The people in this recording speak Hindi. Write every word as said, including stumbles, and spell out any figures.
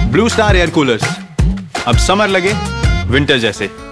ब्लू स्टार एयर कूलर्स, अब समर लगे विंटर जैसे।